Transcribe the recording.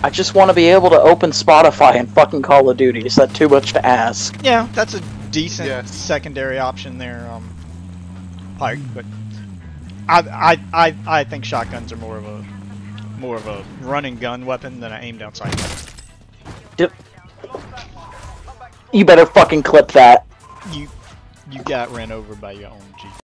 I just want to be able to open Spotify and fucking Call of Duty. Is that too much to ask? Yeah, that's a decent secondary option there, Pike. But I think shotguns are more of a run and gun weapon than an aim down sight. You better fucking clip that. You got ran over by your own Jeep.